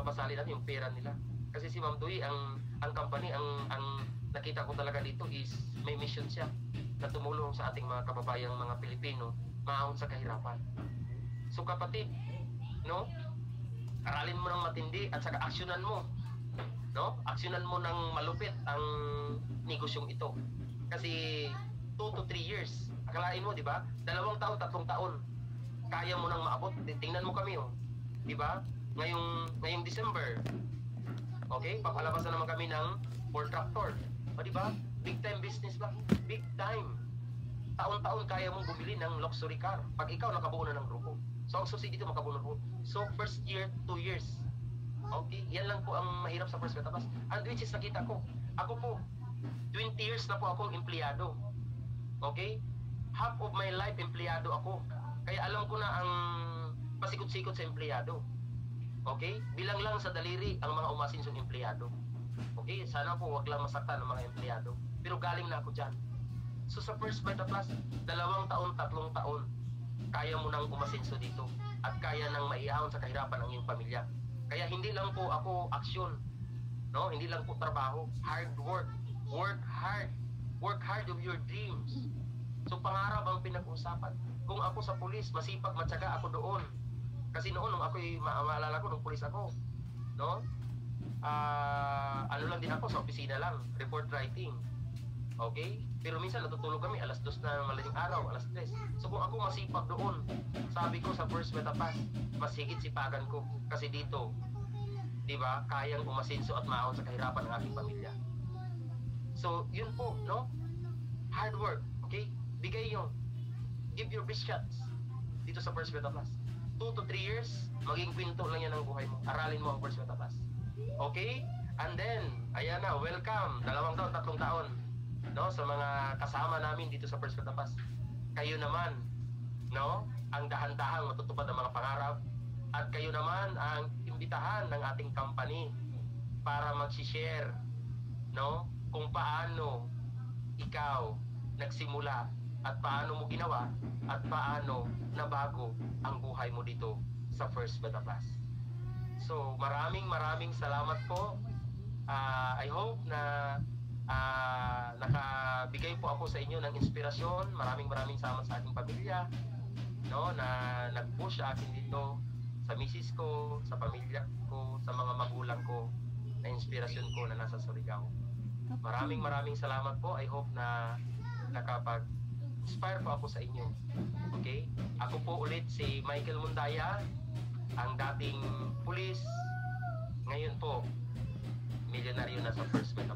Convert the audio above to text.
papasali natin yung pera nila. Kasi si Ma'am Dui, ang company, ang nakita ko talaga dito is may mission siya na tumulong sa ating mga kababayang mga Pilipino maahon sa kahirapan. So kapatid, no? Aralin mo ng matindi at saka aksyonan mo. No? Aksyonan mo ng malupit ang negosyong ito. Kasi 2 to 3 years. Akalain mo, di ba? 2 taon, 3 taon. Kaya mo nang maabot. Tingnan mo kami, oh. Di ba? Ngayong December. Okay? Papalabas na naman kami ng Ford Tractor. O di ba? Big time business ba? Big time. Taon-taon kaya mong bumili ng luxury car pag ikaw nakabuo na ng grupo. So ang susi dito makabuo na ng grupo. So first year, 2 years. Okay? Yan lang po ang mahirap sa First Metabus. And which is nakita ko. Ako po, 20 years na po akong empleyado. Okay? Half of my life empleyado ako. Kaya alam ko na ang pasikot-sikot sa empleyado. Okay? Bilang lang sa daliri ang mga umasinsong empleyado. Okay? Sana po wag lang masaktan ng mga empleyado. Pero galing na ako dyan. So sa First Metabus, 2 taon, 3 taon, kaya mo nang umasinso dito. At kaya nang maiahon sa kahirapan ang iyong pamilya. Kaya hindi lang po ako aksyon. No? Hindi lang po trabaho. Hard work. Work hard. Work hard of your dreams. So pangarap ang pinag-usapan. Kung ako sa pulis, masipag, matyaga ako doon. Kasi noon, nung ako'y maalala ko, nung pulis ako, no? Ano lang din ako, sa opisina lang, report writing. Okay? Pero minsan natutulog kami, alas 2 na malaming araw, alas 3. So kung ako masipag doon, sabi ko sa First Metabus, mas higit sipagan ko. Kasi dito, di ba, kayang umasinso at maahon sa kahirapan ng aking pamilya. So, yun po, no? Hard work, okay? Bigay yung, give your best shots dito sa First Metabus. 2 to 3 years, maging kwento lang yan ang buhay mo. Aralin mo ang First Metabus. Okay? And then, ayan na, welcome. 2 taon, 3 taon. No? Sa mga kasama namin dito sa First Metabus. Kayo naman, no? Ang dahan-dahang matutupad ang mga pangarap. At kayo naman ang imbitahan ng ating company para mag-share, no? Kung paano ikaw nagsimula at paano mo ginawa at paano nabago ang buhay mo dito sa First Metabus. So maraming salamat po. I hope na nakabigay po ako sa inyo ng inspirasyon. Maraming salamat sa aking pamilya, no, na nag-push sa akin dito, sa misis ko, sa pamilya ko, sa mga magulang ko, na inspirasyon ko na nasa Surigao. Maraming salamat po. I hope na nakapag-inspire po ako sa inyo. Okay? Ako po ulit si Michael Mundaya, ang dating pulis. Ngayon po, milyonaryo na sa First Metabus.